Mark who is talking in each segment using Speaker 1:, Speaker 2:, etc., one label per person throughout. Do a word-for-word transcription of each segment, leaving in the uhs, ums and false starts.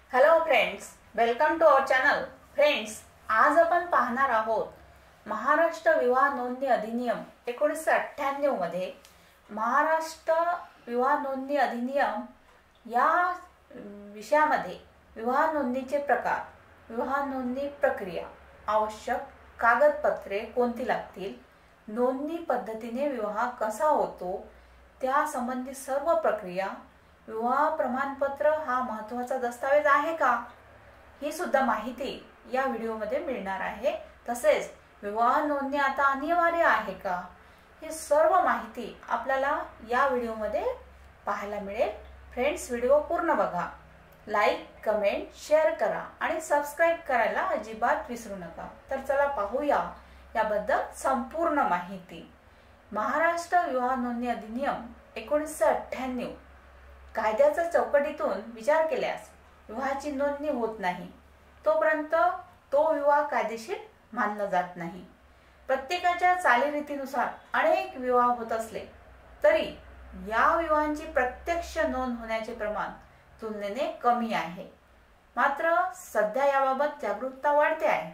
Speaker 1: Hello friends, welcome to our channel. Friends, आज आपण पाहणार आहोत महाराष्ट्र विवाह नोंदणी अधिनियम एकोणीसशे अठ्ठ्याण्णव मध्ये महाराष्ट्र विवाह नोंदणी अधिनियम या विषयामध्ये विवाह नोंदणीचे प्रकार, विवाह नोंदणी प्रक्रिया, आवश्यक कागदपत्रे कोणती लागतील, नोंदणी पद्धतीने विवाह कसा होतो, त्या संबंधित सर्व प्रक्रिया, विवाह प्रमाणपत्र हा महत्त्वाचा दस्तावेज आहे का, ही सुद्धा माहिती या व्हिडिओमध्ये मिळणार आहे. तसेच विवाह नोंदणी आता अनिवार्य आहे का, ही सर्व माहिती आपल्याला या व्हिडिओमध्ये पाहायला मिळेल. फ्रेंड्स, व्हिडिओ पूर्ण बघा, लाईक, कमेंट, शेअर करा आणि सबस्क्राईब करायला अजिबात विसरू नका. तर चला पाहूया याबद्दल संपूर्ण माहिती. महाराष्ट्र विवाह नोंदणी अधिनियम एकोणीसशे अठ्ठ्याण्णव कायद्याच्या चौकटीतून विचार केल्यास विवाहाची नोंदणी होत नाही तोपर्यंत तो विवाह कायदेशीर मानला जात नाही. प्रत्येकाच्या चालीरीतीनुसार अनेक विवाह होत असले तरी या विवाहांची प्रत्यक्ष नोंद होण्याचे प्रमाण तुलनेने कमी आहे. मात्र सध्या याबाबत जागरूकता वाढते आहे.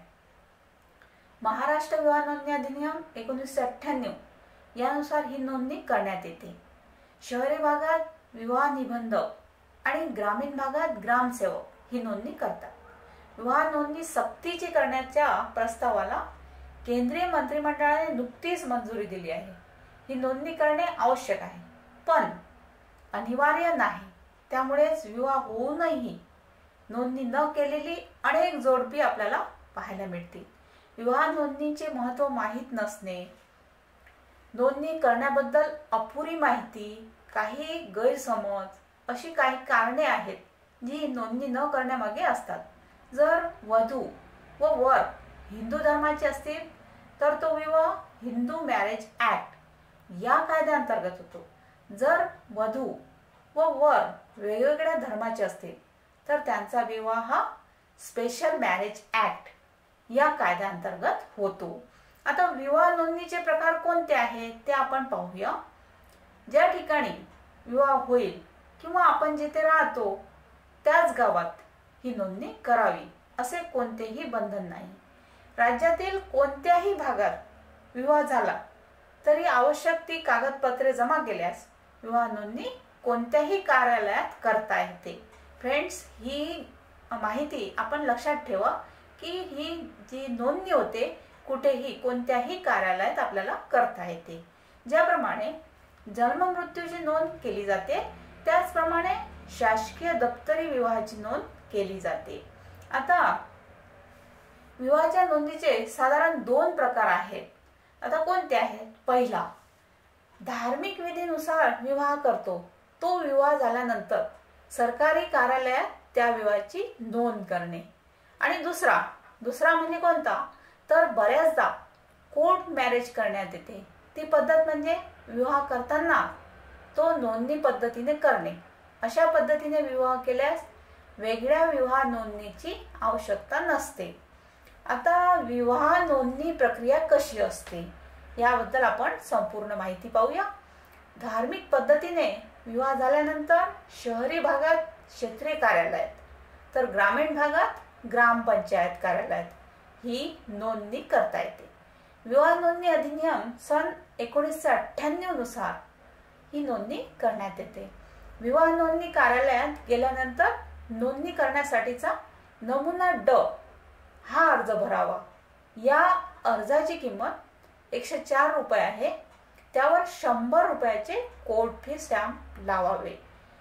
Speaker 1: महाराष्ट्र विवाह नोंदणी अधिनियम एकोणीसशे अठ्ठ्याण्णव यानुसार ही नोंदणी करण्यात येते. शहरी भागात विवाह निबंध आणि ग्रामीण भागात ग्रामसेवक ही नोंदणी करतात. विवाह नोंदणी सक्तीची करण्याच्या प्रस्तावाला केंद्रीय मंत्रिमंडळाने नुकतीच मंजुरी दिली आहे. ही नोंदणी करणे आवश्यक आहे पण अनिवार्य नाही. त्यामुळेच विवाह होऊनही नोंदणी न केलेली अनेक जोडपी आपल्याला पाहायला मिळतील. विवाह नोंदणीचे महत्त्व माहीत नसणे, नोंदणी करण्याबद्दल अपुरी माहिती, काही गैरसमज अशी काही कारणे आहेत जी नोंदणी न करण्यामागे असतात. जर वधू व वर हिंदू धर्माचे असतील तर तो विवाह हिंदू मॅरेज ॲक्ट या कायद्याअंतर्गत होतो. जर वधू व वर वेगवेगळ्या धर्माचे असतील तर त्यांचा विवाह हा स्पेशल मॅरेज ॲक्ट या कायद्याअंतर्गत होतो. आता विवाह नोंदणीचे प्रकार कोणते आहेत ते आपण पाहूया. ज्या ठिकाणी विवाह होईल किंवा आपण जिथे राहतो त्याच गावात ही नोंदणी करावी असे कोणतेही बंधन नाही. राज्यातील कोणत्याही भागात विवाह झाला तरी आवश्यक ती कागदपत्रे जमा केल्यास विवाह नोंदणी कोणत्याही कार्यालयात करता येते. फ्रेंड्स, ही माहिती आपण लक्षात ठेवा की ही जी नोंदणी होते कुठेही कोणत्याही कार्यालयात आपल्याला करता येते. ज्याप्रमाणे जन्म मृत्यूची नोंद केली जाते त्याचप्रमाणे शासकीय दप्तरी विवाहाची नोंद केली जाते. आता विवाहाच्या नोंदीचे साधारण दोन प्रकार आहेत. आता कोणते आहेत? पहिला, धार्मिक विधीनुसार विवाह करतो तो विवाह झाल्यानंतर सरकारी कार्यालयात त्या विवाहाची नोंद करणे. आणि दुसरा दुसरा म्हणजे कोणता तर बऱ्याचदा कोर्ट मॅरेज करण्यात येते. ती पद्धत म्हणजे विवाह करताना तो नोंदणी पद्धतीने करणे. अशा पद्धतीने विवाह केल्यास वेगळ्या विवाह नोंदणीची आवश्यकता नसते. आता विवाह नोंदणी प्रक्रिया कशी असते याबद्दल आपण संपूर्ण माहिती पाहूया. धार्मिक पद्धतीने विवाह झाल्यानंतर शहरी भागात क्षेत्रीय कार्यालयात तर ग्रामीण भागात ग्रामपंचायत कार्यालयात ही नोंदणी करता येते. विवाह नोंदणी अधिनियम सन एकोणीसशे अठ्ठ्याण्णव नुसार ही नोंदणी करण्यात येते. विवाह नोंदणी कार्यालयात गेल्यानंतर नोंदणी करण्यासाठीचा नमुना ड हा अर्ज भरावा. या अर्जाची किंमत एकशे चार रुपये आहे. त्यावर शंभर रुपयाचे कोर्ट फी स्टॅम्प लावावे.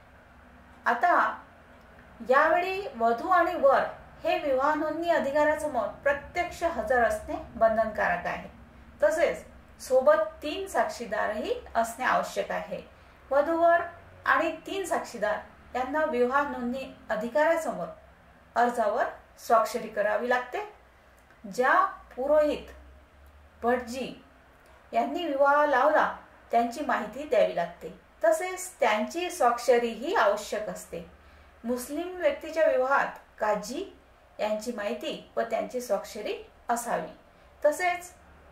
Speaker 1: आता यावेळी वधू आणि वर हे विवाह नोंदणी अधिकाऱ्यासमोर प्रत्यक्ष हजर असणे बंधनकारक आहे. तसेच सोबत तीन साक्षीदारही असणे आवश्यक आहे. वधूवर आणि तीन साक्षीदार यांना विवाह नोंदणी अधिकाऱ्यासमोर अर्जावर स्वाक्षरी करावी लागते. ज्या पुरोहित भटजी यांनी विवाह लावला त्यांची माहिती द्यावी लागते. तसेच त्यांची स्वाक्षरीही आवश्यक असते. मुस्लिम व्यक्तीच्या विवाहात काजी यांची माहिती व त्यांची स्वाक्षरी असावी. तसेच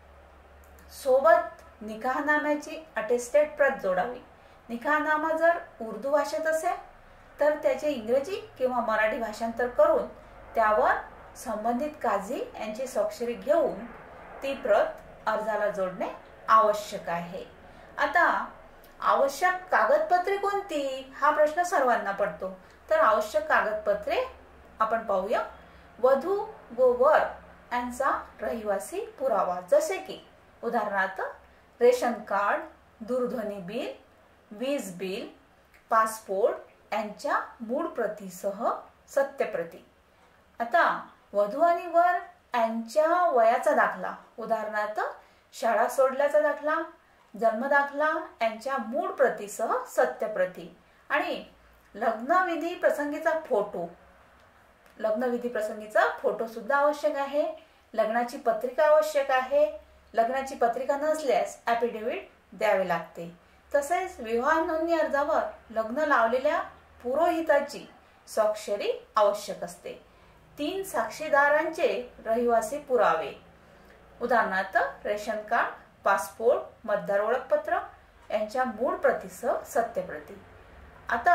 Speaker 1: सोबत निकाहनाम्याची अटेस्टेड प्रत जोडावी. निकाहनामा जर उर्दू भाषेत असेल तर त्याचे इंग्रजी किंवा मराठी भाषांतर करून त्यावर संबंधित काझी यांची स्वाक्षरी घेऊन ती प्रत अर्जाला जोडणे आवश्यक आहे. आता आवश्यक कागदपत्रे कोणती हा प्रश्न सर्वांना पडतो. तर आवश्यक कागदपत्रे आपण पाहूया. वधू व वर यांचा रहिवासी पुरावा, जसे की उदाहरणार्थ रेशन कार्ड, दूरध्वनी बिल, वीज बिल, पासपोर्ट यांच्या मूळ प्रतीसह सत्यप्रती. आता वधू आणि वर यांच्या वयाचा दाखला, उदाहरणार्थ शाळा सोडल्याचा दाखला, जन्म दाखला यांच्या मूळ प्रतीसह सत्यप्रती. आणि लग्नविधी प्रसंगीचा फोटो, लग्नविधी प्रसंगीचा फोटो सुद्धा आवश्यक आहे. लग्नाची पत्रिका आवश्यक आहे. लग्नाची पत्रिका नसल्यास ॲफिडेव्हिट द्यावे लागते. तसेच विवाह नोंदणी अर्जावर लग्न लावलेल्या पुरोहिताची स्वाक्षरी आवश्यक असते. तीन साक्षीदारांचे रहिवासी पुरावे, उदाहरणार्थ रेशन कार्ड, पासपोर्ट, मतदार ओळखपत्र यांच्या मूळ प्रतीसह सत्यप्रती. आता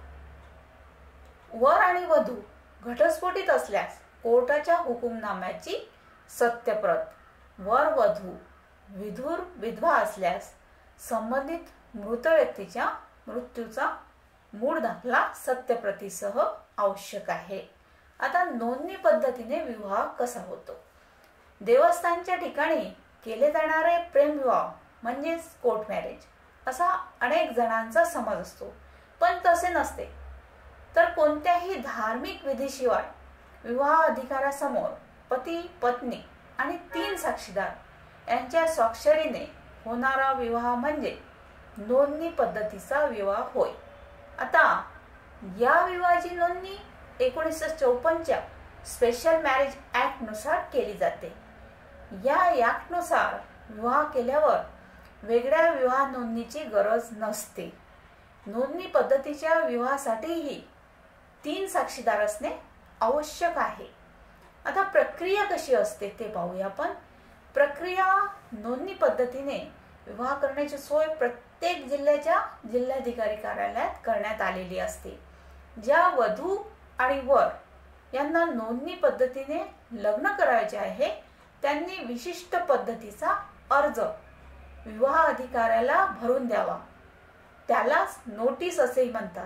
Speaker 1: वर आणि वधू घटस्फोटीत असल्यास कोर्टाच्या हुकुमनाम्याची सत्यप्रत, वर वधू विधुर विधवा असल्यास संबंधित मृत व्यक्तीच्या मृत्यूचा मूळ दाखला सत्यप्रतीसह आवश्यक आहे. आता नोंदणी पद्धतीने विवाह कसा होतो. देवस्थानच्या ठिकाणी केले जाणारे प्रेमविवाह म्हणजेच कोर्ट मॅरेज असा अनेक जणांचा समज असतो, पण तसे नसते. तर कोणत्याही धार्मिक विधीशिवाय विवाह अधिकारासमोर पती, पत्नी आणि तीन साक्षीदार यांच्या स्वाक्षरीने होणारा विवाह म्हणजे नोंदणी पद्धतीचा विवाह होय. आता या विवाहाची नोंदणी एकोणीसशे चौपन्नच्या स्पेशल मॅरेज ऍक्ट नुसार केली जाते. या ऍक्टनुसार विवाह केल्यावर वेगळ्या विवाह नोंदणीची गरज नसते. नोंदणी पद्धतीच्या विवाहासाठीही तीन साक्षीदार असणे आवश्यक आहे. आता प्रक्रिया कशी असते ते पाहूया आपण. प्रक्रिया नोंदणी पद्धतीने विवाह करण्याची सोय प्रत्येक जिल्ह्याच्या जिल्हाधिकारी कार्यालयात करण्यात आलेली असते. ज्या वधू आणि वर यांना नोंदणी पद्धतीने लग्न करायचे आहे त्यांनी विशिष्ट पद्धतीचा अर्ज विवाह अधिकाऱ्याला भरून द्यावा. त्यालाच नोटीस असेही म्हणतात.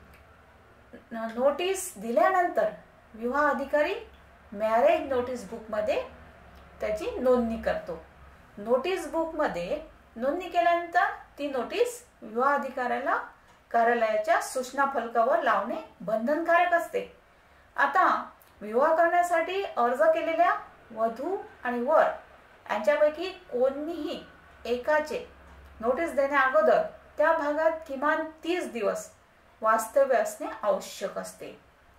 Speaker 1: नोटीस दिल्यानंतर विवाह अधिकारी मॅरेज नोटीस बुक मध्ये त्याची नोंदणी करतो. नोटीस बुक मध्ये नोंदणी केल्यानंतर ती नोटीस विवाह अधिकाऱ्याला कार्यालयाच्या सूचना फलकावर लावणे बंधनकारक असते. आता विवाह करण्यासाठी अर्ज केलेल्या वधू आणि वर यांच्यापैकी कोणीही एकाचे नोटीस देण्या अगोदर त्या भागात किमान तीस दिवस वास्तव्य असणे आवश्यक असते.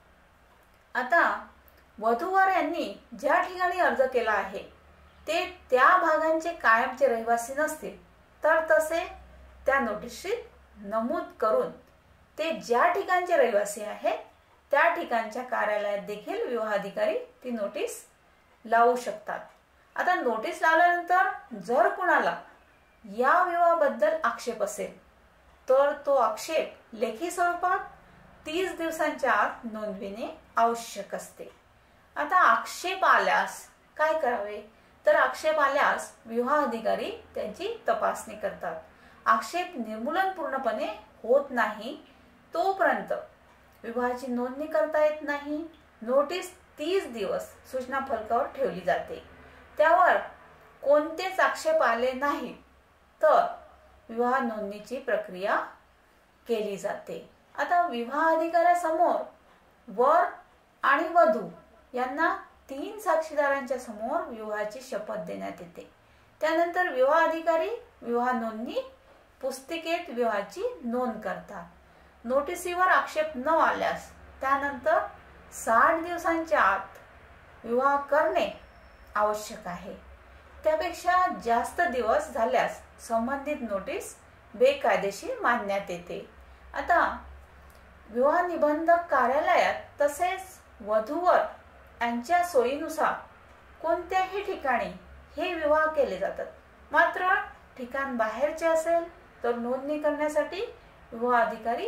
Speaker 1: आता वधूवर यांनी ज्या ठिकाणी अर्ज केला आहे ते त्या भागांचे कायमचे रहिवासी नसतील तर तसे त्या नोटीशीत नमूद करून ते ज्या ठिकाणचे रहिवासी आहेत त्या ठिकाणच्या कार्यालयात देखील विवाह अधिकारी ती नोटीस लावू शकतात. आता नोटीस लावल्यानंतर जर कुणाला या विवाहाबद्दल आक्षेप असेल तर तो आक्षेप लेखी स्वरूपात तीस दिवसांच्या आत नोंदविणे आवश्यक असते. आता आक्षेप आल्यास काय करावे तर आक्षेप आल्यास विवाह अधिकारी त्यांची तपासणी करतात. आक्षेप निर्मूलन पूर्णपणे होत नाही तोपर्यंत विवाहाची नोंदणी करता येत नाही. नोटीस तीस दिवस सूचना फलकावर ठेवली जाते. त्यावर कोणतेच आक्षेप आले नाही तर विवाह नोंदणीची प्रक्रिया केली जाते. आता विवाह अधिकाऱ्यासमोर वर आणि वधू यांना तीन साक्षीदारांच्या समोर विवाहाची शपथ देण्यात येते. त्यानंतर विवाह अधिकारी विवाह नोंदणी पुस्तिकेत विवाहाची नोंद करतात. नोटिसीवर आक्षेप न आल्यास त्यानंतर साठ दिवसांच्या आत विवाह करणे आवश्यक आहे. त्यापेक्षा जास्त दिवस झाल्यास संबंधित नोटीस बेकायदेशीर मानण्यात येते. आता विवाह निबंधक कार्यालयात तसेच वधूवर यांच्या सोयीनुसार कोणत्याही ठिकाणी हे विवाह केले जातात. मात्र ठिकाण बाहेरचे असेल तर नोंदणी करण्यासाठी विवाह अधिकारी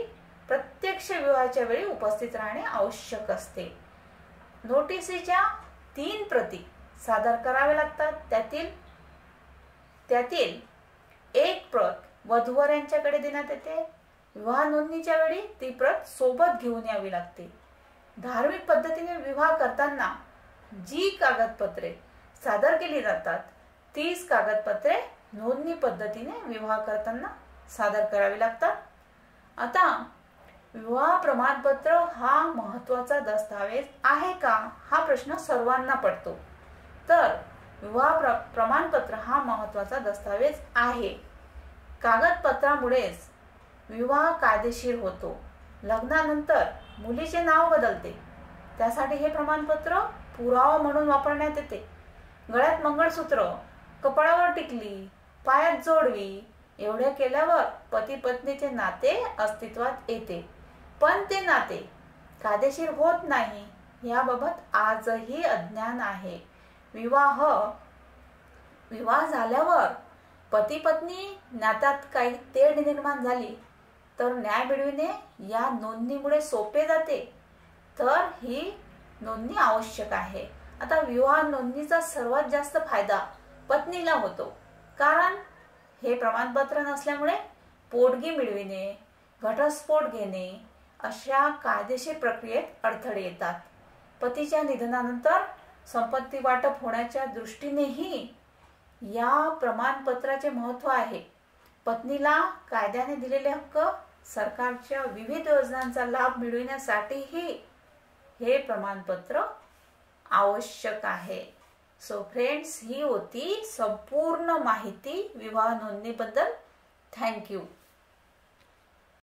Speaker 1: प्रत्यक्ष विवाहाच्या वेळी उपस्थित राहणे आवश्यक असते. नोटिसीच्या तीन प्रती सादर कराव्या लागतात. त्यातील त्यातील एक प्रत वधूवर यांच्याकडे देण्यात येते. विवाह नोंदणीच्या वेळी ती प्रत सोबत घेऊन यावी लागते. धार्मिक पद्धतीने विवाह करताना जी कागदपत्रे सादर केली जातात तीच कागदपत्रे नोंदणी पद्धतीने विवाह करताना सादर करावी लागतात. आता विवाह प्रमाणपत्र हा महत्त्वाचा दस्तावेज आहे का हा प्रश्न सर्वांना पडतो. तर विवाह प्र प्रमाणपत्र हा महत्त्वाचा दस्तावेज आहे. कागदपत्रामुळेच विवाह कायदेशीर होतो. लग्नानंतर मुलीचे नाव बदलते, त्यासाठी हे प्रमाणपत्र पुरावा म्हणून वापरण्यात येते. गळ्यात मंगळसूत्र, कपाळावर टिकली, पायात जोडवी एवढे केल्यावर पती पत्नीचे नाते अस्तित्वात येते. पण ते नाते कायदेशीर होत नाही याबाबत आजही अज्ञान आहे. विवाह विवाह झाल्यावर पती पत्नी नात्यात काही तेढ निर्माण झाली तर न्याय मिळविणे या नोंदणीमुळे सोपे जाते. तर ही नोंदणी आवश्यक आहे. आता विवाह नोंदणीचा सर्वात जास्त फायदा पत्नीला होतो, कारण हे प्रमाणपत्र नसल्यामुळे पोटगी मिळविणे, घटस्फोट घेणे अशा कायदेशीर प्रक्रियेत अडथळे येतात. पतीच्या निधनानंतर संपत्ती वाटप होण्याच्या दृष्टीनेही या प्रमाणपत्राचे महत्त्व आहे. पत्नीला कायद्याने दिलेले हक्क, सरकारच्या विविध योजनांचा लाभ मिळविण्यासाठीही हे प्रमाणपत्र आवश्यक आहे. सो फ्रेंड्स, ही होती संपूर्ण माहिती विवाह नोंदणीबद्दल. Thank you.